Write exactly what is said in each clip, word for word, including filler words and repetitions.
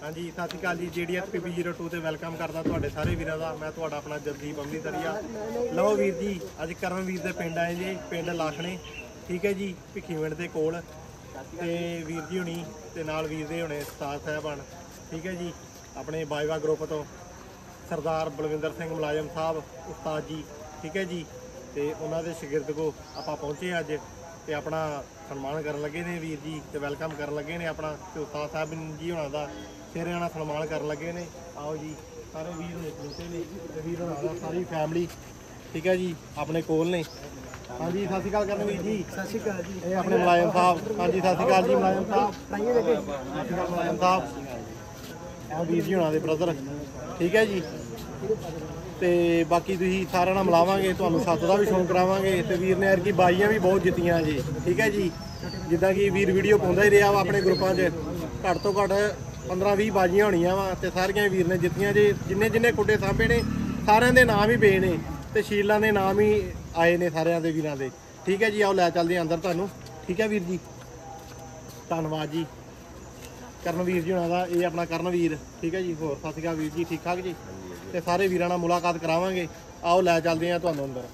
हाँ जी सत श्री अकाल जी G D S P P zero two से वैलकम करदा तुहाडे सारे वीरां दा। मैं तुहाडा अपना जगदीप अमृतसरिया। लो वीर जी अज करनवीर दे पिंड आए जी, पिंड लाखने, ठीक है जी, भिखीविंड दे कोल। ते वीर जी हुणी ते नाल वीर दे हुणे उस्ताद साहबान, ठीक है जी, अपने बाजवा ग्रुप तो सरदार बलविंदर सिंह मुलाजम साहब उस्ताद जी, ठीक है जी। तो उन्होंने शगिरद को आप पहुँचे अज तो अपना सन्मान कर लगे ने वीर जी, तो वैलकम कर लगे ने अपना उस्ताद साहब जी होना का शेरे आना सन्मान कर लगे ने। आओ जी सारे वीर ने खलोते ने, वीर होना का सारी फैमिली, ठीक है जी, अपने कोल ने। हाँ जी सत श्री अकाल करन वीर जी। सत श्री अकाल जी। ये अपने मुलायम साहब। हाँ जी सत श्री अकाल जी मुलायम साहब। सत श्री अकाल मुलायम साहब। हाँ वीर जी होना दे ब्रदर, ठीक है जी। तो बाकी तुसीं सारे नाल मिलावांगे, तुहानूं सत्त दा भी शौक करावांगे। तो वीर ने एरकी बाजियां भी बहुत जित्तियां जी, ठीक है जी। जिद्दां कि वीर वीडियो पाउंदा ही रहा वा अपने ग्रुपां च, घट तो घट पंद्रह भी बाजियां होणियां वा ते सारियां वीर ने जित्तियां जी। जिन्ने जिन्ने कुड्डे साਂਭੇ ने सारिਆਂ ਦੇ नाम ही पे ने ते शीलां दे नाम ही आए ने सारिਆਂ ਦੇ ਵੀਰਾਂ ਦੇ, ठीक है जी। आओ लै चलदे अंदर तुहानूं, ठीक है वीर जी। धन्नवाद जी करनवीर जी होना दा। ये अपना करनवीर, ठीक है जी। होर सत श्री अकाल वीर जी, ठीक ठाक जी। तो सारे वीरां नाल मुलाकात करावांगे। आओ लै चलदे हैं तुहानूं अंदर।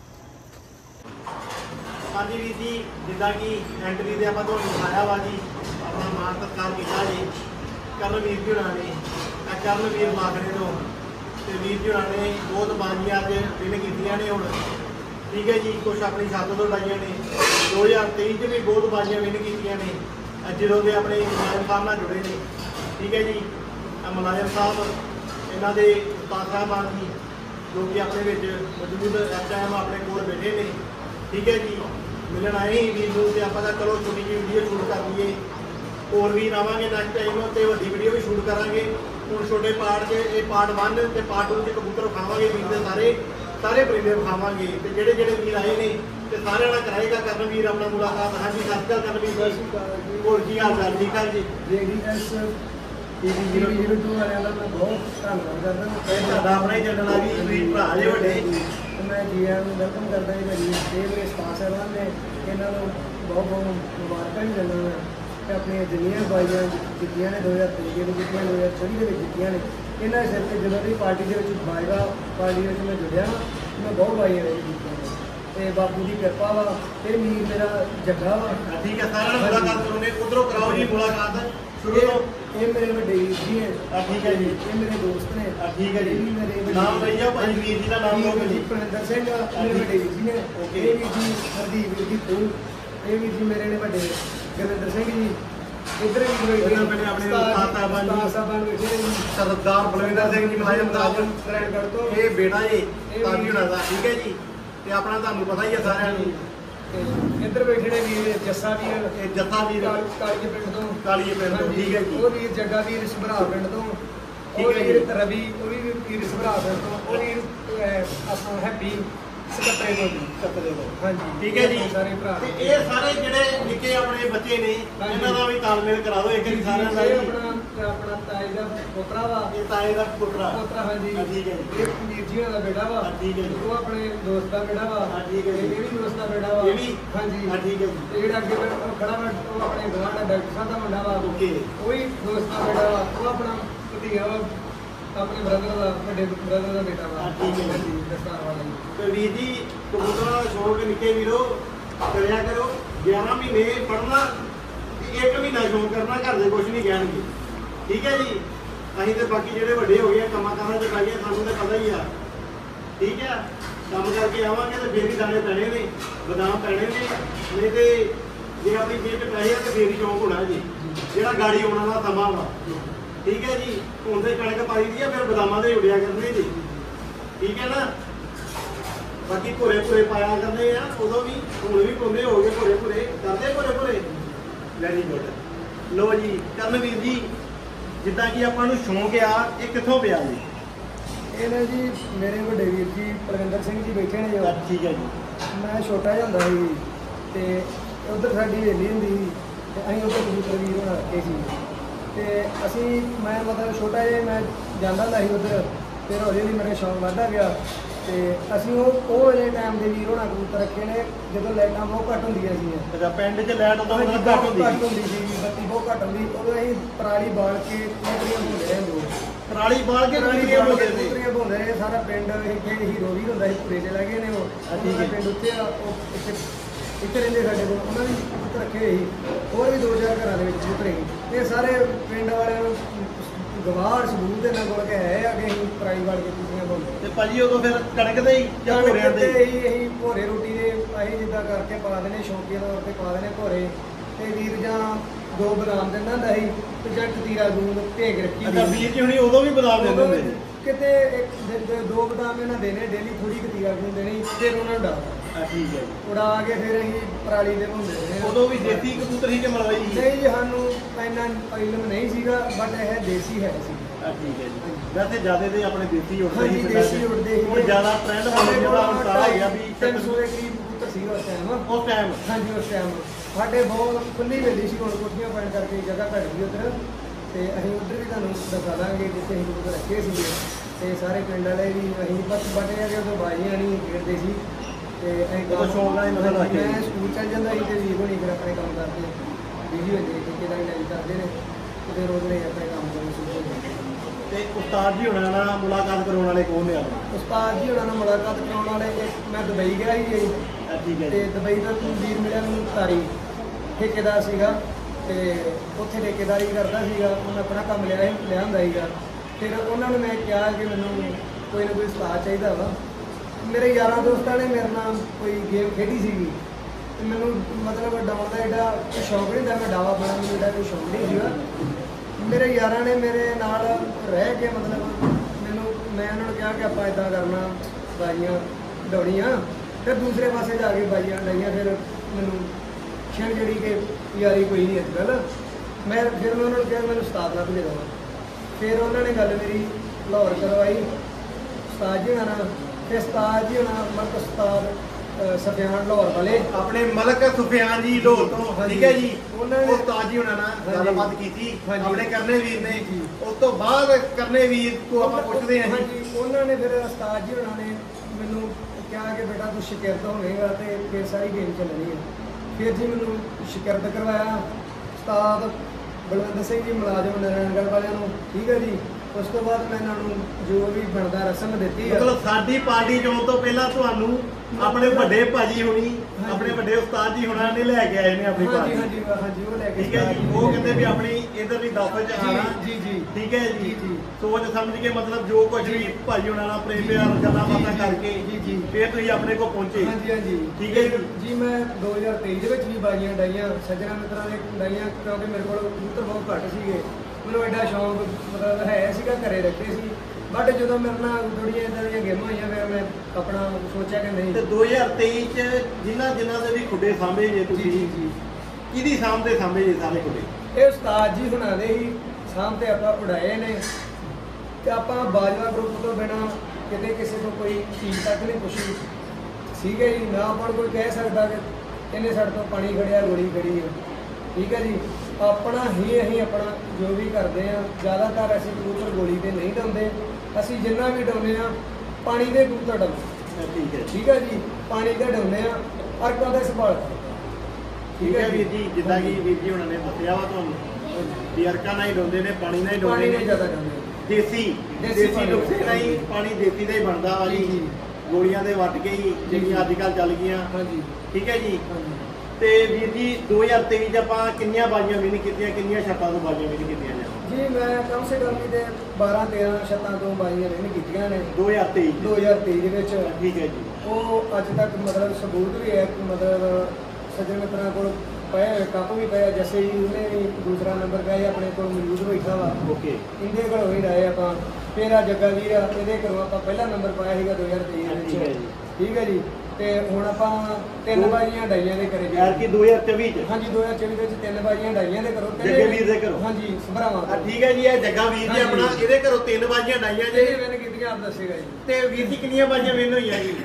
हाँ जी वीर जी, जिद्दां कि एंट्री दे आपां तुहानूं दिखाया वा जी, अपना मान सत्कार कीता जी करनवीर जी होना ने। करनवीर लाखने तो ते वीर जी होना ने बहुत बाजियां अज विन कीतियां ने हुण, ठीक है जी। कुछ अपनी छत्त तो लाइयां ने। दो हज़ार तेई च भी बहुत बाजियां विन कीतियां ने जदों दे अपने मुलायम साहब नाल जुड़े ने, ठीक है जी। मुलायम साहब इन्हां दे उस्ताद साहबान जी जो कि अपने विच मौजूद इस टाइम अपने कोल बैठे ने, ठीक है जी। मिलन आए ही वीर नूं ते आपां चलो छोटी जी वीडियो शूट कर लईए। होर भी आवांगे नैक्सट टाइम ते वड्डी वीडियो भी शूट करांगे। हुण छोटे पार्ट च ये पार्ट वन ते पार्ट टू च कबूतर विखावांगे, वीर दे सारे सारे परिंदे विखावांगे ते जेड़े जेड़े वीर आए ने ते सारे नाल कराएगा करनवीर अपना मुलाकात। हाँ जी सत श्री अकाल करनवीर जी, होर की हाल चाल, ठीक ठाक जी। जेडीएस पीपी जीरो टू वालिਆਂ ਦਾ मैं बहुत धन्नवाद करदा। ਇਹ ਤੁਹਾਡਾ ਆਪਣਾ ਹੀ ਚੱਲਣਾ ਵੀ ਤੁਸੀਂ ਭਰਾ ਜੇ ਵੱਡੇ। मैं जी ਨੂੰ ਵੈਲਕਮ ਕਰਦਾ ਜੀ ਭਾਜੀ। ਇਹ ਮੇਰੇ ਸਟਾਫ ਸਾਹਿਬਾਨ ਨੇ, ਇਹਨਾਂ ਨੂੰ ਬਹੁਤ ਬਹੁਤ ਮੁਬਾਰਕਾਂ ਵੀ ਦਿੰਦਾ ਮੈਂ। ਤੇ ਆਪਣੀਆਂ ਜਿੰਨੀਆਂ ਬਾਈਆਂ ਜਿੱਤੀਆਂ ਨੇ ਦੋ ਹਜ਼ਾਰ ਤੇਈ ਦੇ ਵਿੱਚ ਜਿੱਤੀਆਂ, ਦੋ ਹਜ਼ਾਰ ਚੌਵੀ ਦੇ ਵਿੱਚ ਜਿੱਤੀਆਂ ਨੇ, ਇਹਨਾਂ ਦੇ ਸਿਰ ਤੇ ਜਦੋਂ ਦੀ ਪਾਰਟੀ ਦੇ ਵਿੱਚ ਬਾਈਗਾ ਪਾਰਟੀ ਵਿੱਚ ਮੈਂ ਜੁੜਿਆ ਮੈਂ ਬਹੁਤ ਬਾਈਆਂ ਨੇ ਜਿੱਤੀਆਂ ਨੇ। ਤੇ ਬਾਪੂ ਦੀ ਕਿਰਪਾ ਵਾ। ਤੇ ਵੀਰ ਮੇਰਾ ਜੱਗਾ ਵਾ, ਠੀਕ ਹੈ। ਸਾਰਿਆਂ ਨਾਲ ਮੁਲਾਕਾਤ ਕਰੋਗੇ, ਉਧਰੋਂ ਕਰਾਓ ਜੀ ਮੁਲਾਕਾਤ ਸ਼ੁਰੂ ਤੋਂ। ਇਹ ਮੇਰੇ ਵੱਡੇ ਵੀਰ ਜੀ ਹੈ, ਠੀਕ ਹੈ ਜੀ। ਇਹ ਮੇਰੇ ਦੋਸਤ ਨੇ, ਠੀਕ ਹੈ ਜੀ। ਮੇਰੇ ਨਾਮ ਲਈ ਜਾਓ ਭਾਈ ਵੀਰ ਜੀ ਦਾ ਨਾਮ ਲਓ ਜੀ। ਪ੍ਰਵਿੰਦਰ ਸਿੰਘ ਮੇਰੇ ਵੱਡੇ ਵੀਰ ਜੀ ਨੇ। ਇਹ ਵੀਰ ਜੀ ਹਰਦੀਪ ਵੀਰ ਜੀ ਤੂੰ, ਇਹ ਵੀਰ ਜੀ ਮੇਰੇ ਨੇ ਵੱਡੇ ਗੁਰਵਿੰਦਰ ਸਿੰਘ ਜੀ। ਇੱਧਰ ਵੀ ਬੈਠੇ ਆਪਣੇ ਆਪਣੇ ਉਸਤਾਦ ਸਾਹਿਬਾਨ ਜੀ, ਸਾਹਿਬਾਨ ਬੈਠੇ ਨੇ, ਸਰਦਾਰ ਬਲਵਿੰਦਰ ਸਿੰਘ ਜੀ ਮੁਲਾਜ਼ਮ ਸਾਹਿਬ ਕਰਨਗੜ੍ਹ ਤੋਂ। ਇਹ ਬੇਟਾ ਜੀ ਤਾਜੀ ਹੋਣਾ ਦਾ, ਠੀਕ ਹੈ ਜੀ। ਤੇ ਆਪਣਾ ਤੁਹਾਨੂੰ ਪਤਾ ਹੀ ਹੈ ਸਾਰਿਆਂ ਨੂੰ। ਇੱਧਰ ਬੈਠੇ ਨੇ ਵੀਰ ਜੱਸਾ ਵੀਰ, ਇਹ ਜੱਸਾ ਵੀਰ ਕਾਲੀਏ ਪਿੰਡ ਤੋਂ, ਕਾਲੀਏ ਪਿੰਡ ਤੋਂ, ਠੀਕ ਹੈ ਜੀ। ਉਹ ਵੀਰ ਜੱਗਾ ਵੀਰ ਸਭਰਾ ਪਿੰਡ ਤੋਂ, ਉਹ ਵੀਰ ਰਵੀ, ਉਹ ਵੀ ਵੀਰ ਸਭਰਾ ਪਿੰਡ ਤੋਂ, ਉਹ ਵੀਰ ਆਪਣਾ ਹੈਪੀ ਸਕੱਤਰੇ ਤੋਂ ਜੀ, ਸਕੱਤਰੇ ਤੋਂ, ਹਾਂਜੀ ਠੀਕ ਹੈ ਜੀ। ਸਾਰੇ ਭਰਾ ਤੇ ਇਹ ਸਾਰੇ ਜਿਹੜੇ ਨਿੱਕੇ ਆਪਣੇ ਬੱਚੇ ਨੇ ਇਹਨਾਂ ਦਾ ਵੀ ਤਾਲਮੇਲ ਕਰਾ ਦਿਓ ਇੱਕ ਵਾਰੀ ਸਾਰਿਆਂ ਦਾ ਜੀ। ਆਪਣਾ ਆਪਣਾ ਤਾਏ ਦਾ ਪੁੱਤਰਾ ਵਾ, ਇਹ ਤਾਏ ਦਾ ਪੁੱਤਰਾ ਪੁੱਤਰਾ, ਹਾਂਜੀ ਠੀਕ ਹੈ ਜੀ। ਇਹ ਵੀਰ ਜੀ ਦਾ ਬੇਟਾ ਵਾ, ਠੀਕ ਹੈ ਜੀ। ਉਹ ਆਪਣੇ ਦੋਸਤ ਦਾ ਬੇਟਾ ਵਾ, ਠੀਕ ਹੈ ਜੀ। ਇਹ ਵੀ ਦੋਸਤ ਦਾ ਬੇਟਾ ਵਾ, ਇਹ ਵੀ, ਹਾਂਜੀ ਠੀਕ ਹੈ ਜੀ। ਤੇ ਜਿਹੜਾ ਅੱਗੇ ਖੜਾ ਵਾ ਉਹ ਆਪਣੇ ਗਵਾਂਢ ਦਾ ਡਾਕਟਰ ਸਾਹਿਬ ਦਾ ਮੁੰਡਾ ਵਾ, ਓਕੇ, ਉਹ ਵੀ ਦੋਸਤ ਦਾ ਬੇਟਾ ਵਾ, ਉਹ ਆਪਣਾ ਭਤੀਜਾ ਵਾ, ਆਪਣੇ ਬ੍ਰਦਰ ਦਾ, ਵੱਡੇ ਬ੍ਰਦਰ ਦਾ ਬੇਟਾ ਵਾ, ਠੀਕ ਹੈ ਜੀ। ਦਸਤਾਰ ਵਾਲਾ ਜੀ। ਤੇ ਵੀਰ ਜੀ ਕਬੂਤਰਾਂ ਦਾ ਸ਼ੌਕ ਨਿੱਕੇ ਵੀਰੋ ਕਰਿਆ ਕਰੋ। ਗਿਆਰਾਂ ਮਹੀਨੇ ਪੜ੍ਹਨਾ ਤੇ ਇੱਕ ਮਹੀਨਾ ਸ਼ੌਕ ਕਰਨਾ, ਘਰ ਦੇ ਕੁਛ ਨਹੀਂ ਕਹਿਣਗੇ, ਠੀਕ ਹੈ ਜੀ। ਅਸੀਂ ਤੇ ਬਾਕੀ ਜਿਹੜੇ ਵੱਡੇ ਹੋ ਗਏ ਕੰਮਾਂ ਕਾਰਾਂ 'ਚ ਪੈ ਗਏ, ਸਾਨੂੰ ਤਾਂ ਪਤਾ ਹੀ ਆ, ਠੀਕ ਹੈ। ਕੰਮ ਕਰਕੇ ਆਵਾਂਗੇ ਤੇ ਫੇਰ ਹੀ ਦਾਣੇ ਪੈਣੇ ਨੇ, ਬਦਾਮ ਪੈਣੇ ਨੇ, ਨਹੀਂ ਤੇ ਜੇ ਆਪਣੀ ਜੇਬ 'ਚ ਪੈਸੇ ਆ ਤੇ ਫੇਰ ਹੀ ਸ਼ੌਕ ਹੋਣਾ ਜੀ, ਜਿਹੜਾ ਗਾੜੀ ਆਉਣ ਵਾਲਾ ਸਮਾਂ ਵਾ, ਠੀਕ ਹੈ ਜੀ। ਹੁਣ ਤੇ ਕਣਕ ਪਾਈ ਦੀ ਆ, ਫਿਰ ਬਦਾਮਾਂ ਦੇ ਉੱਡਿਆ ਕਰਨੇ ਜੀ, ਠੀਕ ਹੈ ਨਾ। ਬਾਕੀ ਭੁਰੇ ਭੁਰੇ ਪਾਇਆ ਕਰਦੇ ਆ ਉਦੋਂ ਵੀ, ਹੁਣ ਵੀ ਪਾਉਂਦੇ ਹੋ ਗਏ ਭੁਰੇ ਭੁਰੇ ਕਰਦੇ, ਭੁਰੇ ਭੁਰੇ ਵੈਰੀ ਗੁੱਡ। ਲੋ ਜੀ ਕਰਨਵੀਰ ਜੀ, ਜਿੱਦਾਂ ਕਿ ਆਪਾਂ ਨੂੰ ਸ਼ੌਂਕ ਆ, ਇਹ ਕਿੱਥੋਂ ਪਿਆ ਜੀ? ਇਹ ਨਾ ਜੀ ਮੇਰੇ ਵੱਡੇ ਵੀਰ ਜੀ ਪ੍ਰਵਿੰਦਰ ਸਿੰਘ ਜੀ ਬੈਠੇ ਨੇ ਜੋ, ਠੀਕ ਹੈ ਜੀ। ਮੈਂ ਛੋਟਾ ਜਿਹਾ ਹੁੰਦਾ ਸੀ ਤੇ ਉੱਧਰ ਸਾਡੀ ਹਵੇਲੀ ਹੁੰਦੀ ਸੀ ਤੇ ਅਸੀਂ ਉੱਧਰ ਕਬੂਤਰ ਵੀਰ ਹੋਣਾ ਰੱਖੇ ਸੀ। ਤੇ ਅਸੀਂ ਮੈਂ ਮਤਲਬ ਛੋਟਾ ਜਿਹਾ ਮੈਂ ਜਾਂਦਾ ਹੁੰਦਾ ਸੀ ਉੱਧਰ, ਫਿਰ ਹੌਲੀ ਹੌਲੀ ਮੇਰਾ ਸ਼ੌਂਕ ਵੱਧਦਾ ਗਿਆ। ਤੇ ਅਸੀਂ ਉਹ ਉਹ ਵੇਲੇ ਟਾਈਮ ਦੇ ਵੀਰ ਹੋਣਾ ਕਬੂਤਰ ਰੱਖੇ ਨੇ ਜਦੋਂ ਲਾਈਟਾਂ ਬਹੁਤ ਘੱਟ ਹੁੰਦੀਆਂ ਸੀ। ਅੱਛਾ, ਪਿੰਡ 'ਚ ਲਾਈਟ ਉਦੋਂ ਘੱਟ ਹੁੰਦੀ ਘੱਟ ਹੁੰਦੀ ਸੀ, ਬੱਤੀ ਬਹੁਤ ਘੱਟ ਹੁੰਦੀ, ਉਦੋਂ ਅਸੀਂ ਪਰਾਲੀ ਬਾਲ ਕੇ ਨੌਕਰੀਆਂ ਹੁੰਦੇ ਪਰਾਲੀ ਬਾਲ ਕੇ ਕੁਤਰੀਆਂ ਬੋਲਦੇ ਨੇ ਕੁਤਰੀਆਂ ਬੋਲਦੇ ਨੇ ਸਾਰਾ ਪਿੰਡ ਇੱਥੇ ਹੀਰੋ ਵੀ ਹੁੰਦਾ ਸੀ ਪੂਰੇ ਚ ਲੱਗੇ ਨੇ ਉਹ ਠੀਕ ਹੈ ਪਿੰਡ ਉੱਤੇ ਆ ਉਹ ਇੱਥੇ ਇੱਥੇ ਰਹਿੰਦੇ ਸਾਡੇ ਕੋਲ ਉਹਨਾਂ ਨੇ ਕਬੂਤਰ ਰੱਖੇ ਹੋਏ ਸੀ ਹੋਰ ਵੀ ਦੋ ਚਾਰ ਘਰਾਂ ਦੇ ਵਿੱਚ ਕਬੂਤਰ ਸੀ ਇਹ ਸਾਰੇ ਪਿੰਡ ਵਾਲਿਆਂ ਨੂੰ ਗਵਾਹ ਸਬੂਤ ਇਹਨਾਂ ਕੋਲ ਕਿ ਹੈ ਆ ਕਿ ਅਸੀਂ ਪਰਾਲੀ ਵਾਲ ਕੇ ਕੁਤਰੀਆਂ ਬੋਲਦੇ ਤੇ ਭਾਜੀ ਉਦੋਂ ਫਿਰ ਕਣਕ ਦੇ ਹੀ ਜਾਂ ਘੋੜਿਆਂ ਦੇ ਇਹੀ ਇਹੀ ਭੋਰੇ ਰੋਟੀ ਦੇ ਅਸੀਂ ਜਿੱਦਾਂ ਕਰਕੇ ਪਾ ਦੇਣੇ ਸ਼ੌਕੀਆ ਤੌਰ ਤੇ ਪਾ ਦੇਣੇ ਭੋਰੇ ਤੇ ਵੀਰ ਜਾਂ ਦੋ ਬਦਾਮ ਦਿੰਦਾ ਹੁੰਦਾ ਸੀ ਤੇ ਜਾਂ ਕਤੀਰਾ ਦੂਧ ਭੇਗ ਰੱਖੀ ਅੱਛਾ ਵੀਰ ਜੀ ਹੁਣੀ ਉਦੋਂ ਵੀ ਬਦਾਮ ਦਿੰਦੇ ਹੁੰਦੇ ਸੀ ਕਿਤੇ ਇੱਕ ਦਿਨ ਦੇ ਦੋ ਬਦਾਮ ਇਹਨਾਂ ਦੇਣੇ ਡੇਲੀ ਥੋੜੀ ਕਤੀਰਾ ਦੂਧ ਦੇਣੀ ਫਿਰ ਉਹਨਾਂ ਨੂੰ ਡਾਲਣਾ ਆ ਠੀਕ ਹੈ ਉਡਾ ਕੇ ਫਿਰ ਅਸੀਂ ਪਰਾਲੀ ਦੇ ਹੁੰਦੇ ਨੇ ਉਦੋਂ ਵੀ ਦੇਸੀ ਕਬੂਤਰ ਹੀ ਕਿ ਮਲਵਈ ਨਹੀਂ ਜੀ ਸਾਨੂੰ ਇੰਨਾ ਇਲਮ ਨਹੀਂ ਸੀਗਾ ਬਟ ਇਹ ਦੇਸੀ ਹੈ ਸੀ ਆ ਠੀਕ ਹੈ ਜੀ ਵੈਸੇ ਜ਼ਿਆਦਾ ਤੇ ਆਪਣੇ ਦੇਸੀ ਉੱਡਦੇ ਹਾਂਜੀ ਸੀ ਦੇਸੀ ਉੜਦੇ ਸੀ ਹੁਣ ਜ਼ਿਆਦਾ ਟ੍ਰੈਂਡ ਬਣ ਜਿਹੜਾ ਹੁਣ ਤਾਂ ਹੈਗਾ ਵੀ ਤਿੰਨ ਸੌ ਦੇ ਕਰੀਬ ਕਬੂਤਰ ਸੀਗਾ ਉਸ ਟਾਈਮ ਉਸ ਟਾਈਮ ਹਾਂਜੀ ਉਸ ਟਾਈਮ ਸਾਡੇ ਬਹੁਤ ਖੁੱਲੀ ਵੇਲੀ ਸੀ ਹੁਣ ਕੋਠੀਆਂ ਪੈਣ ਕਰਕੇ ਜਗ੍ਹਾ ਘੱਟ ਗਈ ਉੱਧਰ ਤੇ ਅਸੀਂ ਉੱਧਰ ਵੀ ਤੁਹਾਨੂੰ ਦਿਖਾ ਦਾਂਗੇ ਜਿੱਥੇ ਅਸੀਂ ਕਬੂਤਰ ਰੱਖੇ ਸੀਗੇ ਤੇ ਸਾਰੇ ਪਿੰਡ ਵਾਲੇ ਵੀ ਅਸੀਂ ਬਸ ਬਟੇ ਆ ਕੇ ਉਦੋਂ ਬਾਜ਼ੀਆਂ ਨਹੀਂ ਖੇਡਦੇ ਸੀ ਤੇ ਅਸੀਂ ਉਦੋਂ ਸ਼ੌਕ ਨਾਲ ਹੀ ਮਤਲਬ ਰੱਖੇ ਮੈਂ ਸਕੂਲ ਚੱਲ ਜਾਂਦਾ ਸੀ ਤੇ ਵੀਰ ਹੋਣੀ ਫਿਰ ਆਪਣੇ ਕੰਮ ਕਰਦੇ ਬਿਜੀ ਹੋ ਜਾਂਦੇ ਠੇਕੇਦਾਰੀ ਨਾਲ ਕਰਦੇ ਨੇ ਤੇ ਫਿਰ ਉਹਦੇ ਆਪਣੇ ਕੰਮ ਕਰਨ ਸ਼ੁਰੂ ਹੋ ਜਾਂਦੇ ਤੇ ਉਸਤਾਦ ਜੀ ਹੁਣਾਂ ਨਾਲ ਮੁਲਾਕਾਤ ਕਰਾਉਣ ਵਾਲੇ ਕੌਣ ਨੇ ਆਪਣੇ ਉਸਤਾਦ ਜੀ ਉਹਨਾਂ ਨਾਲ ਮੁਲਾਕਾਤ ਕਰਾਉਣ ਵਾਲੇ ਇੱਕ ਮੈਂ ਦੁਬਈ ਗਿਆ ਸੀ ਜੀ ਆ ਠੀਕ ਹੈ ਤੇ ਜੀ ਦੁਬਈ ਦਾ ਵੀਰ ਮਿਲਿਆ ਮੈਨੂੰ ਤਾਰੀ ਠੇਕੇਦਾਰ ਸੀਗਾ ਤੇ ਉੱਥੇ ਠੇਕੇਦਾਰੀ ਕਰਦਾ ਸੀਗਾ ਉਹਨੇ ਆਪਣਾ ਕੰਮ ਲਿਆ ਸੀ ਲਿਆ ਹੁੰਦਾ ਸੀਗਾ ਫਿਰ ਉਹਨਾਂ ਨੂੰ ਮੈਂ ਕਿਹਾ ਕਿ ਮੈਨੂੰ ਕੋਈ ਨਾ ਕੋਈ ਉਸਤਾਦ ਚਾਹੀਦਾ ਵਾ ਮੇਰੇ ਯਾਰਾਂ ਦੋਸਤਾਂ ਨੇ ਮੇਰੇ ਨਾਲ ਕੋਈ ਗੇਮ ਖੇਡੀ ਸੀਗੀ ਤੇ ਮੈਨੂੰ ਮਤਲਬ ਡਾਉਣ ਦਾ ਐਡਾ ਸ਼ੌਕ ਨਹੀਂ ਹੁੰਦਾ ਮੈਂ ਡਾਵਾ ਬਣਾ ਮੈਨੂੰ ਐਡਾ ਕੋਈ ਸ਼ੌਕ ਨਹੀਂ ਸੀਗਾ ਮੇਰੇ ਯਾਰਾਂ ਨੇ ਮੇਰੇ ਨਾਲ ਰਹਿ ਕੇ ਮਤਲਬ ਮੈਨੂੰ ਮੈਂ ਉਹਨਾਂ ਨੂੰ ਕਿਹਾ ਕਿ ਆਪਾਂ ਇਦਾਂ ਕਰਨਾ ਬਾਈਆਂ ਦੌੜੀਆਂ ਫਿਰ ਦੂਸਰੇ ਪਾਸੇ ਜਾ ਕੇ ਬਾਈਆਂ ਡਾਈਆਂ ਫਿਰ ਮੈਨੂੰ ਛੇੜ ਜਿਹੜੀ ਕਿ ਯਾਰੀ ਕੋਈ ਨਹੀਂ ਅੱਜ ਕੱਲ੍ਹ ਮੈਂ ਫਿਰ ਮੈਂ ਉਹਨਾਂ ਨੂੰ ਕਿਹਾ ਮੈਨੂੰ ਉਸਤਾਦ ਨਾਲ ਭੇਜ ਦੇਵਾਂ ਫਿਰ ਉਹਨਾਂ ਨੇ ਗੱਲ ਮੇਰੀ ਲਾਹੌਰ ਕਰਵਾਈ ਉਸਤਾਦ ਜੀ ਨਾਲ ਤੇ ਉਸਤਾਦ ਜੀ ਹੋਣਾ ਮਲਕ ਉਸਤਾਦ ਸਫਿਆਨ ਲਾਹੌਰ ਵਾਲੇ ਆਪਣੇ ਮਲਕ ਸੁਫਿਆਨ ਜੀ ਢੋਲ ਤੋਂ ਠੀਕ ਹੈ ਜੀ ਉਹਨਾਂ ਨੇ ਉਸਤਾਦ ਜੀ ਹੁਣਾਂ ਨਾਲ ਗੱਲਬਾਤ ਕੀਤੀ ਹਾਂਜੀ। ਆਪਣੇ ਕਰਨੇ ਵੀਰ ਨੇ ਜੀ। ਉਸ ਤੋਂ ਬਾਅਦ ਕਰਨੇ ਵੀਰ ਕੋ ਆਪਾਂ ਪੁੱਛਦੇ ਹਾਂ ਜੀ ਹਾਂਜੀ ਉਹਨਾਂ ਨੇ ਫਿਰ ਉਸਤਾਦ ਜੀ ਹੋਣਾ ਨੇ ਮੈਨੂੰ ਕਿਹਾ ਕਿ ਬੇਟਾ ਤੂੰ ਸ਼ਿਕਾਇਤ ਹੋਵੇਗਾ ਤੇ ਫਿਰ ਸਾਰੀ ਗੇਮ ਚੱਲਣੀ ਹੈ ਫਿਰ ਜੀ ਮੈਨੂੰ ਸ਼ਿਕਾਇਤ ਕਰਵਾਇਆ ਉਸਤਾਦ ਬਲਵੰਤ ਸਿੰਘ ਜੀ ਮੁਲਾਜ਼ਮ ਨਾਰਾਇਣਗੜ੍ਹ ਵਾਲਿਆਂ ਨੂੰ ਠੀਕ ਹੈ ਜੀ ਉਸ ਤੋਂ ਬਾਅਦ ਮੈਂ ਇਹਨਾਂ ਨੂੰ ਜੋ ਵੀ ਬਣਦਾ ਰਸਮ ਦਿੱਤੀ ਮਤਲਬ ਸਾਡੀ ਪਾਰਟੀ ਚੋਣ ਤੋਂ ਪਹਿਲਾਂ ਤੁਹਾਨੂੰ ਆਪਣੇ ਵੱਡੇ ਭਾਜੀ ਹੁਣੀ ਆਪਣੇ ਵੱਡੇ ਉਸਤਾਦ ਜੀ ਹੁਣਾਂ ਨੇ ਲੈ ਕੇ ਆਏ ਨੇ ਆਪਣੀ ਹਾਂਜੀ ਪਾਰਟੀ ਹਾਂਜੀ ਹਾਂਜੀ ਉਹ ਲੈ ਕੇ ਠੀਕ ਹੈ ਜੀ ਉਹ ਕਹਿੰਦੇ ਵੀ ਆਪਣੀ ਇਧਰਲੀ ਦਾਫੇ ਚ ਆਣਾ ਜੀ ਜੀ ਠੀਕ ਹੈ ਜੀ ਜੀ, ਜੀ। ਸੋਚ ਸਮਝ ਕੇ ਮਤਲਬ ਜੋ ਕੁਝ ਵੀ ਭਾਜੀ ਹੁਣਾਂ ਨਾਲ ਪ੍ਰੇਮ ਪਿਆਰ ਗੱਲਾਂ ਬਾਤਾਂ ਜੀ, ਕਰਕੇ ਜੀ, ਜੀ। ਫਿਰ ਤੁਸੀਂ ਆਪਣੇ ਕੋਲ ਪਹੁੰਚੇ ਹਾਂਜੀ ਹਾਂਜੀ ਠੀਕ ਹੈ ਜੀ। ਜੀ ਮੈਂ ਦੋ ਹਜ਼ਾਰ ਤੇਈ ਦੇ ਵਿੱਚ ਵੀ ਬਾਜ਼ੀਆਂ ਡਾਈਆਂ ਸੱਜਣਾ ਮਿੱਤਰਾਂ ਦੇ ਡਾਈਆਂ ਕਿਉਂਕਿ ਮੇਰੇ ਕੋਲ ਕਬੂਤਰ ਬਹੁਤ ਘੱਟ ਸੀਗੇ ਮੈਨੂੰ ਐਡਾ ਸ਼ੌਂਕ ਮਤਲਬ ਹੈ ਸੀਗਾ ਘਰੇ ਰੱਖੇ ਸੀ ਬਟ ਜਦੋਂ ਮੇਰੇ ਨਾਲ ਥੋੜੀਆਂ ਇਦਾਂ ਦੀਆਂ ਗੇਮਾਂ ਹੋਈਆਂ ਫਿਰ ਮੈਂ ਆਪਣਾ ਸੋਚਿਆ ਕਿ ਨਹੀਂ ਤੇ ਦੋ ਹਜ਼ਾਰ ਤੇਈ ਚ ਜਿਨ੍ਹਾਂ ਜਿਨ੍ਹਾਂ ਦੇ ਵੀ ਖੁੱਡੇ ਸਾਂਭੇ ਜੇ ਜੀ ਤੁਸੀਂ ਜੀ ਜੀ ਕਿਹਦੀ ਸਾਂਭਦੇ ਸਾਂਭੇ ਜੇ ਸਾਰੇ ਖੁੱਡੇ ਇਹ ਉਸਤਾਦ ਜੀ ਹੁਣਾਂ ਦੇ ਹੀ ਸਾਹਮਣੇ ਆਪਾਂ ਉਡਾਏ ਨੇ ਤੇ ਆਪਾਂ ਬਾਜਵਾ ਗਰੁੱਪ ਤੋਂ ਬਿਨਾਂ ਕਿਤੇ ਕਿਸੇ ਤੋਂ ਕੋਈ ਚੀਜ਼ ਤੱਕ ਨਹੀਂ ਪੁੱਛੀ ਠੀਕ ਹੈ ਜੀ ਨਾ ਆਪਾਂ ਕੋਈ ਕਹਿ ਸਕਦਾ ਕਿ ਇਹਨੇ ਸਾਡੇ ਤੋਂ ਪਾਣੀ ਖੜਿਆ ਗੋਲੀ ਖੜੀ ਹੈ ਠੀਕ ਹੈ ਜੀ ਆਪਣਾ ਹੀ ਅਸੀਂ ਆਪਣਾ ਜੋ ਵੀ ਕਰਦੇ ਆ ਜ਼ਿਆਦਾਤਰ ਅਸੀਂ ਕਬੂਤਰ ਗੋਲੀ ਤੇ ਨਹੀਂ ਡਾਉਂਦੇ ਅਸੀਂ ਜਿੰਨਾ ਵੀ ਡਾਉਂਦੇ ਆ ਪਾਣੀ ਦੇ ਕਬੂਤਰ ਡਾਉਂਦੇ ਠੀਕ ਹੈ ਠੀਕ ਹੈ ਜੀ ਪਾਣੀ ਦੇ ਡਾਉਂਦੇ ਆ ਅਰਕਾਂ ਦੇ ਸੰਭਾਲ ਠੀਕ ਹੈ ਵੀਰ ਜੀ ਜਿੱਦਾਂ ਕਿ ਵੀਰ ਜੀ ਉਹਨਾਂ ਨੇ ਦੱਸਿਆ ਵਾ ਤੁਹਾਨੂੰ ਵੀ ਅਰਕਾ ਨਾਲ ਹੀ ਡੋਂਦੇ ਨੇ ਪਾਣੀ ਨਾਲ ਹੀ ਡੋਂਦੇ ਪਾਣੀ ਨੇ ਨਹੀਂ ਜ਼ਿਆਦਾ ਡਾਉਂਦੇ ਦੇਸੀ ਦੇਸੀ ਦੇਸੀ ਪਾਣੀ। ਨੁਕਸੇ ਨਾਲ ਹੀ ਪਾਣੀ ਦੇਸੀ ਦਾ ਹੀ ਬਣਦਾ ਵਾ ਜੀ, ਜੀ ਜੀ। ਗੋਲੀਆਂ ਦੇ ਵੱਟ ਕੇ ਹੀ ਜਿਹੜੀਆਂ ਅੱਜ ਕੱਲ੍ਹ ਚੱਲ ਗਈਆਂ ਹਾਂਜੀ ਠੀਕ ਹੈ ਜੀ ਹਾਂਜੀ ਤੇ ਵੀਰ ਜੀ ਦੋ ਹਜ਼ਾਰ ਤੇਈ ਚ ਆਪਾਂ ਕਿੰਨੀਆਂ ਬਾਜ਼ੀਆਂ ਵਿਨ ਕੀਤੀਆਂ ਕਿੰਨੀਆਂ ਛੱਤਾਂ ਤੋਂ ਬਾਜ਼ੀਆਂ ਵਿਨ ਕੀਤੀਆਂ ਨੇ ਜੀ ਮੈਂ ਕਮ ਸੇ ਕਮ ਵੀ ਤੇ ਬਾਰਾਂ ਤੇਰਾਂ ਛੱਤਾਂ ਤੋਂ ਬਾਜ਼ੀਆਂ ਨਹੀਂ ਕੀਤੀਆਂ ਨੇ ਦੋ ਹਜ਼ਾਰ ਤੇਈ ਚ ਦੋ ਹਜ਼ਾਰ ਤੇਈ ਦੇ ਵਿੱਚ ਠੀਕ ਹੈ ਜੀ ਉਹ ਅੱਜ ਤੱਕ ਮਤਲਬ ਸਬੂਤ ਵੀ ਹੈ ਕਿ ਮਤਲਬ ਸੱਜਣ ਮਿੱਤਰਾਂ ਕੋਲ ਪਏ ਹੋਏ ਕੱਪ ਵੀ ਪਿਆ ਜੈਸੇ ਹੀ ਉਹਨੇ ਵੀ ਦੂਸਰਾ ਨੰਬਰ ਪਿਆ ਆਪਣੇ ਕੋਲ ਮੌਜੂਦ ਬੈਠਾ ਵਾ ਓਕੇ ਇੰਦੇ ਕੋਲ ਹੋਈ ਰਹੇ ਆਪਾਂ ਫਿਰ ਆ ਜੱਗਾ ਵੀਰ ਆ, ਇਹਦੇ ਘਰੋਂ ਆਪਾਂ ਪਹਿਲਾ ਨੰਬਰ ਪਾਇਆ ਸੀਗਾ ਦੋ ਹਜ਼ਾਰ ਤੇਈ ਦੇ ਠੀਕ ਹੈ ਵਿੱਚ ਜੀ। ਠੀਕ ਹੈ ਜੀ ਤੇ ਹੁਣ ਆਪਾਂ ਤਿੰਨ ਦੋ- ਬਾਜ਼ੀਆਂ ਡਾਈਆਂ ਦੇ ਕਰੇ ਯਾਰ ਕਿ ਦੋ ਹਜ਼ਾਰ ਚੌਵੀ ਚ ਹਾਂਜੀ ਦੋ ਹਜ਼ਾਰ ਚੌਵੀ ਦੇ ਵਿੱਚ ਤਿੰਨ ਬਾਜ਼ੀਆਂ ਡਾਈਆਂ ਦੇ ਕਰੋ ਜੱਗੇ ਵੀਰ ਦੇ ਘਰੋਂ? ਹਾਂਜੀ ਸਭਰਾਵਾਂ ਆ ਠੀਕ ਹੈ ਜੀ ਇਹ ਜੱਗਾ ਵੀਰ ਜੀ ਹਾਂਜੀ। ਆਪਣਾ ਇਹਦੇ ਘਰੋਂ ਤਿੰਨ ਬਾਜ਼ੀਆਂ ਡਾਈਆਂ ਜੇ ਜਿਹੜੇ ਮੈਨੇ ਕੀਤੀਆਂ ਆਪ ਦੱਸੇਗਾ ਜੀ ਤੇ ਵੀਰ ਜੀ ਕਿੰਨੀਆਂ ਬਾਜ਼ੀਆਂ ਵਿਨ ਹੋਈਆਂ ਜੀ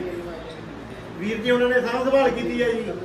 ਵੀਰ ਜੀ ਉਹਨਾਂ ਨੇ ਸਾਂਭ ਸੰਭਾਲ ਕੀਤੀ ਹੈ ਜੀ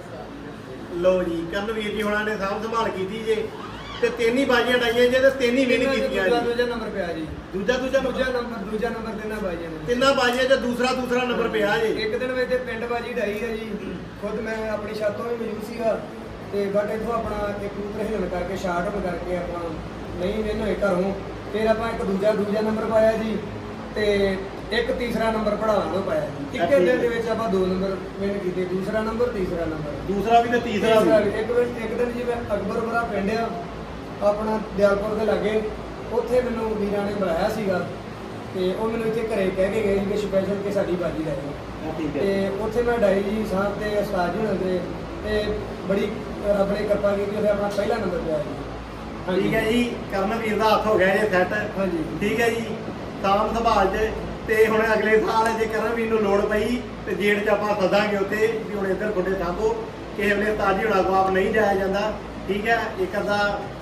ਲਓ ਜੀ ਕਰਨ ਵੀਰ ਜੀ ਉਹਨਾਂ ਨੇ ਸਾਂਭ ਸੰਭਾਲ ਕੀਤੀ ਜੇ ਤੇ ਤਿੰਨ ਹੀ ਬਾਜ਼ੀਆਂ ਡਾਈਆਂ ਜੇ ਤੇ ਤਿੰਨ ਹੀ ਵਿਨ ਕੀਤੀਆਂ ਦੂਜਾ ਜੀ ਦੂਜਾ ਨੰਬਰ ਪਿਆ ਜੀ ਦੂਜਾ ਦੂਜਾ ਦੂਜਾ ਨੰਬਰ ਦੂਜਾ ਨੰਬਰ ਦੇਣਾ ਬਾਜ਼ੀਆਂ ਨੇ ਤਿੰਨਾਂ ਬਾਜ਼ੀਆਂ 'ਚ ਦੂਸਰਾ ਦੂਸਰਾ ਨੰਬਰ ਪਿਆ ਜੇ ਇੱਕ ਦਿਨ ਵਿੱਚ ਤੇ ਪਿੰਡ ਬਾਜੀ ਢਾਈ ਹੈ ਜੀ ਖੁਦ ਮੈਂ ਆਪਣੀ ਛੱਤੋਂ ਵੀ ਮੌਜੂਦ ਸੀਗਾ ਤੇ ਬਟ ਇਥੋਂ ਆਪਣਾ ਇੱਕ ਕਬੂਤਰ ਹਿਲਣ ਕਰਕੇ ਸ਼ਾਰਟ ਹੋ ਕਰਕੇ ਆਪਣਾ ਨਹੀਂ ਵੇਨ ਹੋਏ ਘਰੋਂ ਫਿਰ ਆਪਾਂ ਇੱਕ ਦੂਜਾ ਦੂਜਾ ਨੰਬਰ ਪਾਇਆ ਜੀ ਤੇ ਇੱਕ ਤੀਸਰਾ ਨੰਬਰ ਪੜਾਉਣ ਨੂੰ ਪਾਇਆ ਜੀ। ਇੱਕੇ ਦਿਨ ਦੇ ਵਿੱਚ ਆਪਾਂ ਦੋ ਨੰਬਰ ਵਿਨ ਕੀਤੇ, ਦੂਸਰਾ ਨੰਬਰ ਤੀਸਰਾ ਨੰਬਰ। ਦੂਸਰਾ ਵੀ ਤੇ ਤੀਸਰਾ ਵੀ। ਇੱਕ ਦਿਨ ਇੱਕ ਦਿਨ ਜੀ ਮੈਂ ਅਕਬਰਪੁਰਾ ਪਿੰਡ ਆ ਆਪਣਾ ਦਿਆਲਪੁਰ ਦੇ ਲਾਗੇ, ਉੱਥੇ ਮੈਨੂੰ ਵੀਰਾਂ ਨੇ ਬੁਲਾਇਆ ਸੀਗਾ ਤੇ ਉਹ ਮੈਨੂੰ ਇੱਥੇ ਘਰੇ ਕਹਿ ਕੇ ਗਏ ਸੀ ਕਿ ਸਪੈਸ਼ਲ ਕਿ ਸਾਡੀ ਬਾਜੀ ਲੈ ਜਾਓ। ਤੇ ਉੱਥੇ ਮੈਂ ਡਾਈ ਜੀ ਸਾਹਿਬ ਤੇ ਉਸਤਾਦ ਜੀ ਹੁੰਦੇ ਤੇ ਬੜੀ ਰੱਬ ਨੇ ਕਿਰਪਾ ਕੀਤੀ, ਉੱਥੇ ਆਪਣਾ ਪਹਿਲਾ ਨੰਬਰ ਪਿਆ ਜੀ। ਠੀਕ ਹੈ ਜੀ, ਕਰਨਵੀਰ ਦਾ ਹੱਥ ਹੋ ਗਿਆ ਜੇ ਸੈੱਟ। ਹਾਂਜੀ ਠੀਕ ਹੈ ਜੀ, ਸਾਂਭ ਸੰਭਾਲ ਚ ਤੇ ਹੁਣ ਅਗਲੇ ਸਾਲ ਜੇ ਕਰਨਵੀਰ ਨੂੰ ਲੋੜ ਪਈ ਤੇ ਜੇੜ ਚ ਆਪਾਂ ਸੱਦਾਂਗੇ ਉੱਥੇ ਵੀ ਹੁਣ ਇੱਧਰ ਤੁਹਾਡੇ ਸਾਂਭੋ, ਕਿਸੇ ਵੇਲੇ ਤਾਜੀ ਹੋਣਾ ਕੋ ਆਪ ਨਹੀਂ ਜਾਇਆ ਜਾਂਦਾ। ਠੀਕ ਹੈ, ਇੱਕ ਅੱਧਾ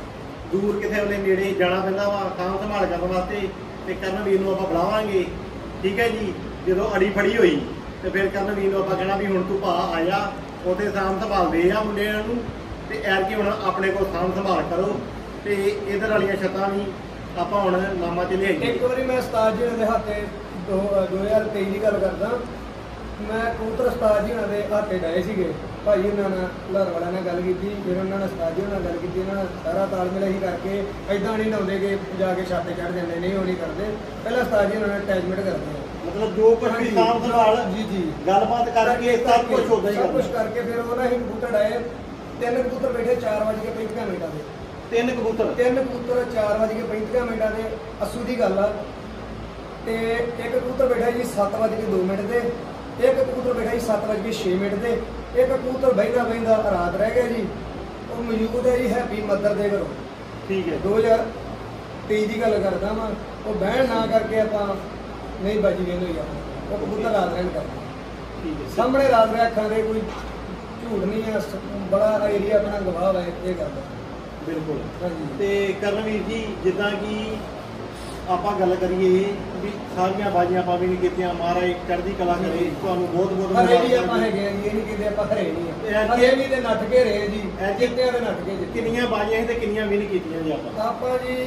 ਦੂਰ ਕਿਸੇ ਵੇਲੇ ਨੇੜੇ ਜਾਣਾ ਪੈਂਦਾ ਵਾ ਸਾਂਭ ਸੰਭਾਲ ਕਰਨ ਵਾਸਤੇ, ਤੇ ਕਰਨਵੀਰ ਨੂੰ ਆਪਾਂ ਬੁਲਾਵਾਂਗੇ। ਠੀਕ ਹੈ ਜੀ, ਜਦੋਂ ਅੜੀ ਫੜੀ ਹੋਈ ਤੇ ਫਿਰ ਕਰਨਵੀਰ ਨੂੰ ਆਪਾਂ ਕਹਿਣਾ ਵੀ ਹੁਣ ਤੂੰ ਭਾ ਆ ਜਾ, ਉਹਦੇ ਸਾਂਭ ਸੰਭਾਲ ਦੇ ਆ ਮੁੰਡਿਆਂ ਨੂੰ, ਤੇ ਐਰਕੀ ਹੁਣ ਆਪਣੇ ਕੋਲ ਸਾਂਭ ਸੰਭਾਲ ਕਰੋ ਤੇ ਇਧਰ ਵਾਲੀਆਂ ਛੱਤਾਂ ਵੀ ਆਪਾਂ ਹੁਣ ਨਾਮਾ ਚ ਲਿਆਈਏ। ਇੱਕ ਵਾਰੀ ਮੈਂ ਉਸਤਾਦ ਜੀ ਦੇ ਹੱਥੇ ਦੋ ਹਜ਼ਾਰ ਤੇਈ ਦੀ ਗੱਲ ਕਰਦਾ, ਮੈਂ ਕਬੂਤਰ ਉਸਤਾਦ ਜੀ ਉਹਨਾਂ ਦੇ ਹੱਥੇ ਡਾਏ ਸੀਗੇ। ਭਾਈ ਉਹਨਾਂ ਨਾਲ ਲਾਹੌਰ ਵਾਲਿਆਂ ਨਾਲ ਗੱਲ ਕੀਤੀ, ਫਿਰ ਉਹਨਾਂ ਨੇ ਉਸਤਾਦ ਜੀ ਨਾਲ ਗੱਲ ਕੀਤੀ, ਉਹਨਾਂ ਨਾਲ ਸਾਰਾ ਤਾਲਮੇਲ ਅਸੀਂ ਕਰਕੇ ਐਦਾਂ ਨਹੀਂ ਲਾਉਂਦੇ ਕਿ ਜਾ ਕੇ ਛੱਤ ਚੜ੍ਹ ਜਾਂਦੇ, ਨਹੀਂ ਉਹ ਨਹੀਂ ਕਰਦੇ। ਪਹਿਲਾਂ ਉਸਤਾਦ ਜੀ ਉਹਨਾਂ ਨਾਲ ਅਟੈਚਮੈਂਟ ਕਰਦੇ ਆ, ਮਤਲਬ ਜੋ ਕੁਝ ਵੀ ਸਾਂਭ ਸੰਭਾਲ ਜੀ ਜੀ ਗੱਲਬਾਤ ਕਰਕੇ ਸਭ ਕੁਝ ਹੁੰਦਾ ਹੀ ਸਭ ਕੁਝ ਕਰਕੇ ਫਿਰ ਉਹਨਾਂ ਹੀ ਕਬੂਤਰ ਡਾਏ। ਤਿੰਨ ਕਬੂਤਰ ਬੈਠੇ ਚਾਰ ਵਜੇ ਕੇ ਪੈਂਤੀ ਮਿੰਟਾਂ ਦੇ, ਤਿੰਨ ਕਬੂਤਰ ਤਿੰਨ ਕਬੂਤਰ ਚਾਰ ਵਜੇ ਕੇ ਪੈਂਤੀ ਮਿੰਟਾਂ ਦੇ ਅੱਸੂ ਦੀ ਗੱਲ ਆ। ਤੇ ਇੱਕ ਕਬੂਤਰ ਬੈਠਾ ਜੀ ਸੱਤ ਵਜੇ ਕੇ ਦੋ ਮਿੰਟ ਦੇ, ਇੱਕ ਕਬੂਤਰ ਬੈਠਾ ਜੀ ਸੱਤ ਵਜੇ ਕੇ ਛੇ ਮਿੰਟ ਦੇ, ਇੱਕ ਕਬੂਤਰ ਬਹਿੰਦਾ ਬਹਿੰਦਾ ਰਾਤ ਰਹਿ ਗਿਆ ਜੀ। ਉਹ ਮੌਜੂਦ ਹੈ ਜੀ ਹੈਪੀ ਮੱਦਰ ਦੇ ਘਰੋਂ। ਠੀਕ ਹੈ, ਦੋ ਹਜ਼ਾਰ ਤੇਈ ਦੀ ਗੱਲ ਕਰਦਾ ਵਾਂ। ਉਹ ਬਹਿਣ ਨਾ ਕਰਕੇ ਆਪਾਂ ਨਹੀਂ ਬਾਜੀ ਵੇਨ ਹੋਈ ਆਪਾਂ, ਉਹ ਕਬੂਤਰ ਰਾਤ ਰਹਿਣ ਕਰਦਾ। ਠੀਕ ਹੈ, ਸਾਹਮਣੇ ਰਾਤ ਰਹਿ ਅੱਖਾਂ ਦੇ, ਕੋਈ ਝੂਠ ਨਹੀਂ ਹੈ, ਬੜਾ ਏਰੀਆ ਆਪਣਾ ਗਵਾਹ ਹੈ ਇਹ ਕਰਦਾ। ਬਿਲਕੁਲ। ਹਾਂਜੀ ਤੇ ਕਰਨਵੀਰ ਜੀ, ਜਿੱਦਾਂ ਕਿ ਆਪਾਂ ਗੱਲ ਕਰੀਏ ਵੀ ਸਾਰੀਆਂ ਬਾਜੀਆਂ ਆਪਾਂ ਵੀ ਨਹੀਂ ਕੀਤੀਆਂ, ਮਹਾਰਾਜ ਚੜ੍ਹਦੀ ਕਲਾ ਕਰੇ, ਤੁਹਾਨੂੰ ਬਹੁਤ ਬਹੁਤ ਹਰੇ ਵੀ ਆਪਾਂ ਹੈਗੇ ਆ ਜੀ, ਇਹ ਨਹੀਂ ਕਹਿੰਦੇ ਆਪਾਂ ਹਰੇ ਨਹੀਂ ਆ, ਹਰੇ ਵੀ ਤੇ ਨੱਠ ਕੇ ਰਹੇ ਜੀ, ਜਿੱਤਿਆਂ ਦੇ ਨੱਠ ਕੇ ਜਿੱਤੇ। ਕਿੰਨੀਆਂ ਬਾਜੀਆਂ ਸੀ ਤੇ ਕਿੰਨੀਆਂ ਵਿਨ ਕੀਤੀਆਂ ਜੀ ਆਪਾਂ? ਆਪਾਂ ਜੀ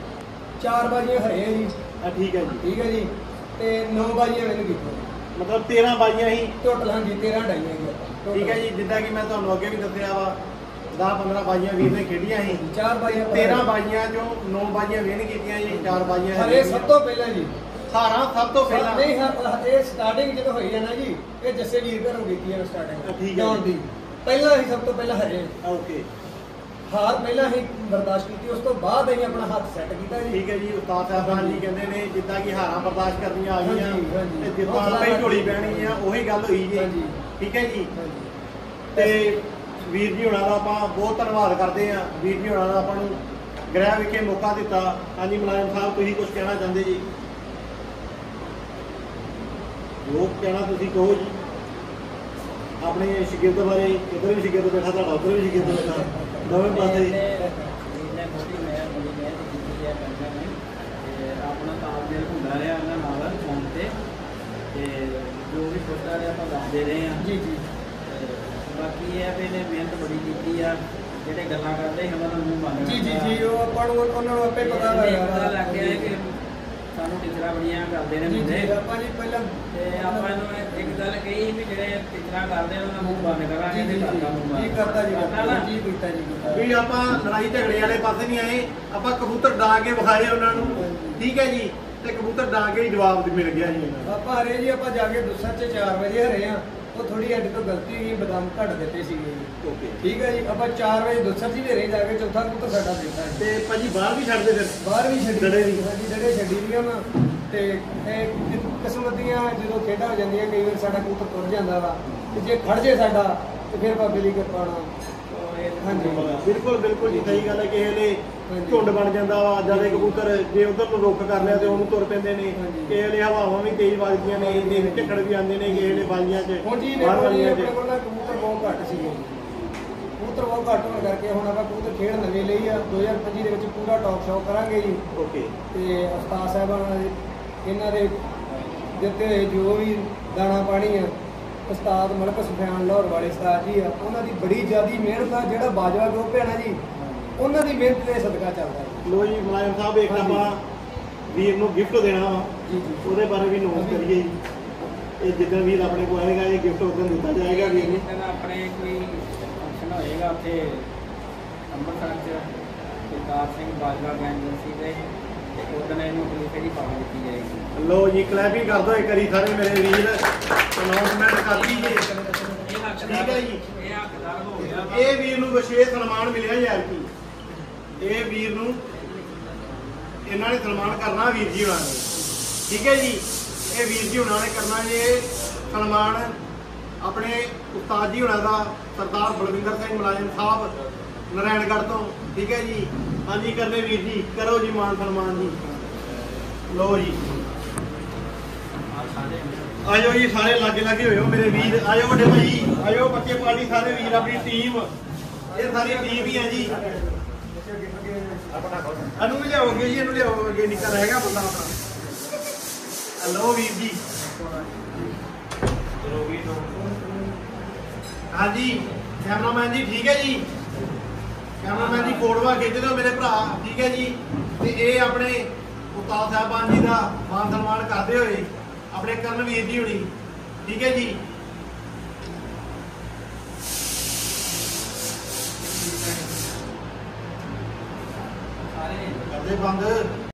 ਚਾਰ ਬਾਜੀਆਂ ਹਰੇ ਆ ਜੀ। ਆ ਠੀਕ ਹੈ ਜੀ, ਠੀਕ ਹੈ ਜੀ, ਤੇ ਨੌ ਬਾਜੀਆਂ ਵਿਨ ਕੀਤੀਆਂ, ਮਤਲਬ ਤੇਰਾਂ ਬਾਜੀਆਂ ਸੀ ਟੋਟਲ। ਹਾਂਜੀ ਤੇਰਾਂ ਡਾਈਆਂ ਜੀ ਆਪਾਂ। ਠੀਕ ਹੈ ਜੀ, ਜਿੱਦਾਂ ਕਿ ਮੈਂ ਤੁਹਾਨੂੰ ਅੱਗੇ ਵੀ ਦੱਸਿਆ ਵਾ ਦਸ ਪੰਦਰਾਂ ਬਾਜੀਆਂ ਵੀਰ ਨੇ ਖੇਡੀਆਂ ਸੀ, ਚਾਰ ਬਾਜੀਆਂ ਤੇਰਾਂ ਬਾਜੀਆਂ ਚੋਂ ਨੌ ਬਾਜੀਆਂ ਵਿਨ ਕੀਤੀਆਂ ਜੀ, ਚਾਰ ਬਾਜੀਆਂ ਹਰੇ ਸਭ ਤੋਂ ਪਹਿਲਾਂ ਜੀ। ਸਾਰਾ ਸਭ ਤੋਂ ਪਹਿਲਾਂ ਨਹੀਂ ਹਾਂ, ਇਹ ਸਟਾਰਟਿੰਗ ਜਦੋਂ ਹੋਈ ਹੈ ਨਾ ਜੀ, ਇਹ ਜੱਸੇ ਵੀਰ ਘਰੋਂ ਕੀਤੀ ਹੈ ਸਟਾਰਟਿੰਗ। ਠੀਕ ਹੈ ਦੀ ਪਹਿਲਾਂ ਹੀ ਸਭ ਤੋਂ ਪਹਿਲਾਂ ਹਰੇ ਓਕੇ, ਹਾਰ ਪਹਿਲਾਂ ਹੀ ਬਰਦਾਸ਼ਤ ਕੀਤੀ, ਉਸ ਤੋਂ ਬਾਅਦ ਅਸੀਂ ਆਪਣਾ ਹੱਥ ਸੈੱਟ ਕੀਤਾ ਜੀ। ਠੀਕ ਹੈ ਜੀ। ਉਸਤਾਦ ਸਾਹਿਬਾਨ ਜੀ ਕਹਿੰਦੇ ਨੇ ਜਿੱਦਾਂ ਕਿ ਹਾਰਾਂ ਬਰਦਾਸ਼ਤ ਕਰਨੀਆਂ ਆ ਗਈਆਂ ਹਾਂਜੀ, ਹਾਂਜੀ। ਤੇ ਜਿੱਦਾਂ ਆਪੇ ਝੋਲੀ ਪੈਣੀ ਆ, ਉਹੀ ਗੱਲ ਹੋਈ ਜੀ। ਹਾਂਜੀ। ਠੀਕ ਹੈ ਜੀ, ਹਾਂਜੀ ਤੇ ਵੀਰ ਜੀ ਹੁਣਾਂ ਦਾ ਆਪਾਂ ਬਹੁਤ ਧੰਨਵਾਦ ਕਰਦੇ ਆ। ਵੀਰ ਜੀ ਹੁਣਾਂ ਦਾ ਆਪਾਂ ਨੂੰ ਗ੍ਰਹਿ ਵਿਖੇ ਮੌਕਾ ਦਿੱਤਾ। ਹਾਂਜੀ ਮੁਲਾਜ਼ਮ ਸਾਹਿਬ, ਤੁਸੀਂ ਕੁਝ ਕਹਿਣਾ ਚਾਹੁੰਦੇ ਜੀ? ਲੋਕ ਕਹਿਣਾ ਤੁਸੀਂ ਕਹੋ ਜੀ ਆਪਣੇ ਸ਼ਾਗਿਰਦ ਬਾਰੇ। ਇੱਧਰ ਵੀ ਸ਼ਾਗਿਰਦ ਬੈਠਾ, ਤੁਹਾਡਾ ਉੱਧਰ ਵੀ ਸ਼ਾਗਿਰਦ ਬੈਠਾ, ਦੋਵੇਂ ਪਾਸੇ ਜੀ। ਆਪਣਾ ਤਾਲਮੇਲ ਹੁੰਦਾ ਰਿਹਾ ਉਹਨਾਂ ਨਾਲ ਫੋਨ ਤੇ, ਤੇ ਜੋ ਵੀ ਪੁੱਛਦਾ ਰਿਹਾ ਆਪਾਂ ਦੱਸਦੇ ਰਹੇ ਹਾਂ ਜੀ ਜੀ। ਬਾਕੀ ਇਹ ਆ ਵੀ ਇਹਨੇ ਮਿਹਨਤ ਬੜੀ ਕੀਤੀ ਆ, ਜਿਹੜੇ ਗੱਲਾਂ ਕਰਦੇ ਸੀ ਉਹਨਾਂ ਨੂੰ ਮੂੰਹ ਬੰਦ ਜੀ ਜੀ ਜੀ, ਉਹ ਆਪਾਂ ਨੂੰ ਉਹਨਾਂ ਨੂੰ ਆਪੇ ਪਤਾ ਪਤਾ ਲੱਗ ਗਿਆ ਕਿ ਸਾਨੂੰ ਟੀਚਰਾਂ ਬੜੀਆਂ ਕਰਦੇ ਨੇ ਜੀ ਮੁੰਡੇ। ਜੀ, ਆਪਾਂ ਜੀ ਪਹਿਲਾਂ ਤੇ ਆਪਾਂ ਇਹਨੂੰ ਇੱਕ ਗੱਲ ਕਹੀ ਵੀ ਜਿਹੜੇ ਟੀਚਰਾਂ ਕਰਦੇ ਉਹਨਾਂ ਦਾ ਮੂੰਹ ਬੰਦ ਕਰਾਂਗੇ ਤੇ ਕਰਦਾ ਮੂੰਹ ਬੰਦ। ਜੀ ਕਰਤਾ ਜੀ, ਕਰਤਾ ਨਾ। ਜੀ ਕੀਤਾ ਜੀ ਕੀਤਾ। ਵੀ ਆਪਾਂ ਲੜਾਈ ਝਗੜੇ ਵਾਲੇ ਪਾਸੇ ਨਹੀਂ ਆਏ, ਆਪਾਂ ਕਬੂਤਰ ਡਾ ਕੇ ਵਿਖਾਏ ਉਹਨਾਂ ਨੂੰ। ਠੀਕ ਹੈ ਜੀ, ਤੇ ਕਬੂਤਰ ਡਾ ਕੇ ਹੀ ਜਵਾਬ ਮਿਲ ਗਿਆ ਜੀ ਇਹਨਾਂ ਨੂੰ। ਆਪਾਂ ਹਰੇ ਜੀ, ਆਪਾਂ ਜਾ ਕੇ ਦੁਸਰ ਚ ਚਾਰ ਵਜੇ ਹਰੇ ਆ, ਉਹ ਥੋੜੀ ਅੱਡ ਤੋਂ ਗਲਤੀ ਹੋਈ, ਬਦਾਮ ਘੱਟ ਦਿੱਤੇ ਸੀਗੇ ਜੀ। ਓਕੇ, ਠੀਕ ਹੈ ਜੀ, ਆਪਾਂ ਚਾਰ ਵਜੇ ਦੁਸਰ ਜੀ ਹਰੇ ਜਾ ਕੇ ਚੌਥਾ ਕਬੂਤਰ ਸਾਡਾ ਦਿੱਤਾ ਜੀ। ਤੇ ਭਾਜੀ ਬਾਹਰ ਵੀ ਛੱਡਦੇ ਫਿਰ? ਬਾਹਰ ਵੀ ਛੱਡੀ ਡੜੇ ਵੀ? ਹਾਂਜੀ ਡੜੇ ਛੱਡੀ ਦੀਆਂ ਵਾ। ਤੇ ਇਹ ਕਿਸਮਤ ਦੀਆਂ ਜਦੋਂ ਖੇਡਾਂ ਹੋ ਜਾਂਦੀਆਂ, ਕਈ ਵਾਰ ਸਾਡਾ ਕਬੂਤਰ ਤੁਰ ਜਾਂਦਾ ਵਾ, ਤੇ ਜੇ ਖੜ ਜੇ ਸਾਡਾ ਤੇ ਫਿਰ ਬਾਬੇ ਲਈ ਕਿਰਪਾ ਨਾਲ। ਹਾਂਜੀ ਬਿਲਕੁਲ ਬਿਲਕੁਲ ਜੀ, ਸਹੀ ਗੱਲ ਹੈ। ਕਿਸੇ ਵੇਲੇ ਹਾਂਜੀ। ਝੁੰਡ ਬਣ ਜਾਂਦਾ ਵਾ, ਜਦ ਇਹ ਕਬੂਤਰ ਜੇ ਉਧਰ ਨੂੰ ਰੁੱਖ ਕਰ ਲਿਆ ਤੇ ਉਹਨੂੰ ਤੁਰ ਪੈਂਦੇ ਨੇ। ਹਾਂਜੀ। ਕਿਸੇ ਵੇਲੇ ਹਵਾਵਾਂ ਵੀ ਤੇਜ਼ ਵੱਜਦੀਆਂ ਨੇ, ਦਿਨ ਝੱਖੜ ਵੀ ਆਉਂਦੇ ਨੇ ਕਿਸੇ ਵੇਲੇ ਬਾਜ਼ੀਆਂ 'ਚ, ਹੁਣ ਜੀ ਬਾਹਰ ਦੇਖੋ ਜੀ, ਵਾਲੀਆਂ ਆਪਣੇ 'ਚ। ਕੋਲ ਨਾ ਕਬੂਤਰ ਬਹੁਤ ਘੱਟ ਸੀਗੇ ਜੀ। ਕਬੂਤਰ ਬਹੁਤ ਘੱਟ ਹੋਣ ਕਰਕੇ ਹੁਣ ਆਪਾਂ ਕਬੂਤਰ ਖੇਡ ਨਵੇਂ ਲਈ ਆ। ਦੋ ਹਜ਼ਾਰ ਪੱਚੀ ਦੇ ਵਿੱਚ ਪੂਰਾ ਟੌਪ ਸ਼ੋਅ ਕਰਾਂਗੇ ਜੀ। ਓਕੇ, ਤੇ ਉਸਤਾਦ ਸਾਹਿਬਾਨ ਦੇ ਇਹਨਾਂ ਦੇ ਦਿੱਤੇ ਹੋਏ ਜੋ ਵੀ ਦਾਣਾ ਪਾਣੀ ਆ, ਉਸਤਾਦ ਮਲਕ ਸੁਫਿਆਨ ਲਾਹੌਰ ਵਾਲੇ ਉਸਤਾਦ ਜੀ ਆ, ਉਹਨਾਂ ਦੀ ਬੜੀ ਜ਼ਿਆਦੀ ਮਿਹਨਤ ਆ। ਜਿਹੜਾ ਬਾਜਵਾ ਗਰੁੱਪ ਹੈ ਨਾ ਜੀ, ਉਹਨਾਂ ਦੀ ਮਿਹਨਤ ਦੇ ਸਦਕਾ ਚੱਲਦਾ ਜੀ। ਲੋ ਜੀ ਮੁਲਾਜ਼ਮ ਸਾਹਿਬ, ਇੱਕ ਹਾਂਜੀ। ਆਪਾਂ ਵੀਰ ਨੂੰ ਗਿਫਟ ਦੇਣਾ ਵਾ, ਜੀ ਜੀ ਉਹਦੇ ਬਾਰੇ ਵੀ ਨੋਟ ਕਰੀਏ ਜੀ। ਇਹ ਜਿੱਦਣ ਵੀਰ ਆਪਣੇ ਕੋਲ ਆਏਗਾ, ਇਹ ਗਿਫਟ ਉਦੋਂ ਦਿੱਤਾ ਜਾਏਗਾ ਵੀਰ ਨੂੰ। ਜਿੱਦਣ ਆਪਣੇ ਕੋਈ ਫੰਕਸ਼ਨ ਹੋਏਗਾ ਉੱਥੇ ਅੰਮ੍ਰਿਤਸਰ 'ਚ, ਸਰਦਾਰ ਸਿੰਘ ਬਾਜਵਾ ਏਜੰਸੀ ਦੇ, ਤੇ ਉਦੋਂ ਇਹਨੂੰ ਠੀਕ ਜੀ ਪਾ ਦਿੱਤੀ ਜਾਏਗੀ। ਲੋ ਜੀ ਕਲੈਪਿੰਗ ਕਰ ਦੋ ਇੱਕ ਵਾਰੀ ਸਾਰੇ ਮੇਰੇ ਵੀਰ ਅਨਾਉਂਸਮੈਂਟ ਕਰ ਦਈਏ। ਇਹ ਹੱਕਦਾਰ ਠੀਕ ਹੈ ਜੀ। ਇਹ ਹੱਕਦਾਰ ਹੋ ਗਿਆ। ਇਹ ਵੀਰ ਨੂੰ ਵਿਸ਼ੇਸ਼ ਸਨਮਾਨ ਮਿਲਿਆ ਯਾਰ ਕੀ ਇਹ ਵੀਰ ਨੂੰ ਇਹਨਾਂ ਨੇ ਸਨਮਾਨ ਕਰਨਾ ਵੀਰ ਜੀ ਹੋਣਾ ਨੇ। ਠੀਕ ਹੈ ਜੀ। ਇਹ ਵੀਰ ਜੀ ਹੋਣਾ ਨੇ ਕਰਨਾ ਜੇ ਸਨਮਾਨ ਆਪਣੇ ਉਸਤਾਦ ਜੀ ਹੋਣਾ ਦਾ ਸਰਦਾਰ ਬਲਵਿੰਦਰ ਸਿੰਘ ਮੁਲਾਜ਼ਮ ਸਾਹਿਬ ਨਾਰਾਇਣਗੜ੍ਹ ਤੋਂ। ਠੀਕ ਹੈ ਜੀ। ਹਾਂਜੀ ਕਰਨੇ ਵੀਰ ਜੀ ਕਰੋ ਜੀ ਮਾਨ ਸਨਮਾਨ ਜੀ। ਲੋ ਜੀ ਆਜੋ ਜੀ ਸਾਰੇ ਲਾਗੇ ਲਾਗੇ ਹੋਇਓ ਮੇਰੇ ਵੀਰ। ਆਜੋ ਵੱਡੇ ਭਾਈ ਆਜੋ ਬੱਚੇ ਪਾਰਟੀ ਸਾਰੇ ਵੀਰ ਆਪਣੀ ਟੀਮ ਇਹ ਸਾਰੀ ਟੀਮ ਹੀ ਹੈ ਜੀ। ਇਹਨੂੰ ਵੀ ਲਿਆਓਗੇ ਜੀ ਇਹਨੂੰ ਲਿਆਓਗੇ ਨਿੱਕਾ ਰਹਿ ਗਿਆ ਬੰਦਾ ਆਪਣਾ। ਹਲੋ ਵੀਰ ਜੀ ਹਾਂਜੀ ਕੈਮਰਾਮੈਨ ਜੀ ਠੀਕ ਹੈ ਜੀ। ਕੈਮਰਾਮੈਨ ਜੀ ਫੋਟੋਆਂ ਖਿੱਚ ਦਿਓ ਮੇਰੇ ਭਰਾ। ਠੀਕ ਹੈ ਜੀ। ਤੇ ਇਹ ਆਪਣੇ ਉਸਤਾਦ ਸਾਹਿਬਾਨ ਜੀ ਦਾ ਮਾਨ ਸਨਮਾਨ ਕਰਦੇ ਹੋਏ ਆਪਣੇ ਕਰਨਵੀਰ ਜੀ ਹੁਣੀ। ਠੀਕ ਹੈ ਜੀ। ਸਾਰੇ ਕਰਦੇ ਬੰਦ।